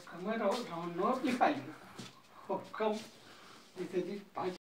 Không có rồi nó đi phải không thì thì phải